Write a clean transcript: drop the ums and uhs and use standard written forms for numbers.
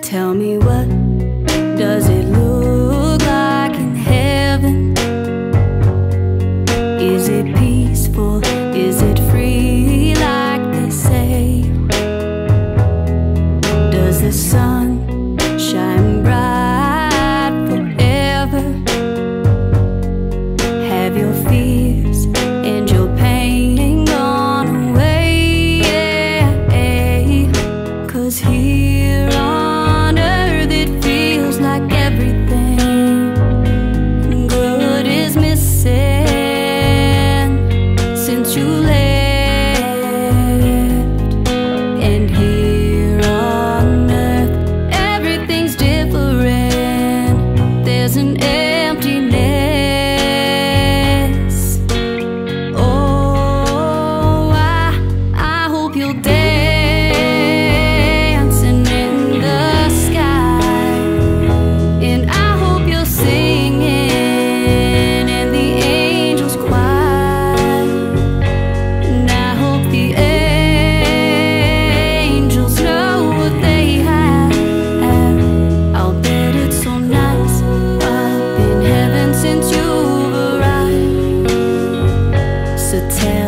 Tell me, what does it look like in heaven? Is it peaceful? Is it free like they say? Does the sun shine bright forever? Have your fears and your pain gone away? Yeah. 'Cause here on earth it feels like everything good is missing since you left. And here on earth everything's different. There's an emptiness. Oh, I hope you'll dancing in the sky, and I hope you're singing in the angels' choir, and I hope the angels know what they have. I'll bet it's so nice up in heaven since you've arrived. So tell